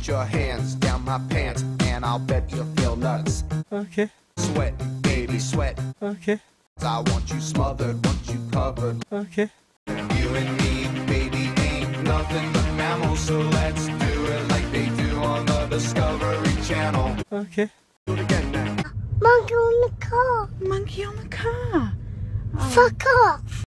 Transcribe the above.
your hands down my pants, and I'll bet you feel nuts. Okay. Sweat, baby, sweat. Okay. I want you smothered, want you covered. Okay. You and me, baby, ain't nothing but mammals, so let's do it like they do on the Discovery Channel. Okay. Do it again now. Monkey on the car. Monkey on the car. Fuck off.